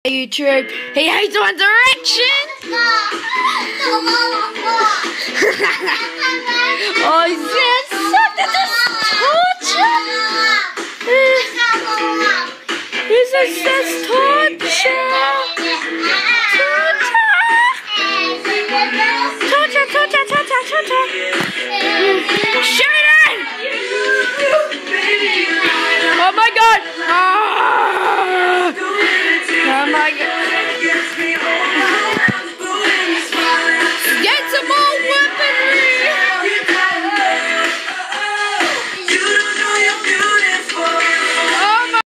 YouTube. He hates One Direction. Oh, yes, this is torture. This is torture.